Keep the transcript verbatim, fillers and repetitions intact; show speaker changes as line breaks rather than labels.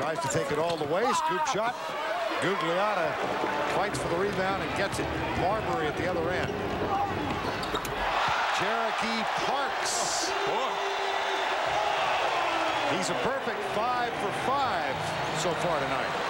Tries to take it all the way. Scoop shot. Gugliotta fights for the rebound and gets it. Marbury at the other end. Cherokee Parks.
Oh,
He's a perfect five for five so far tonight.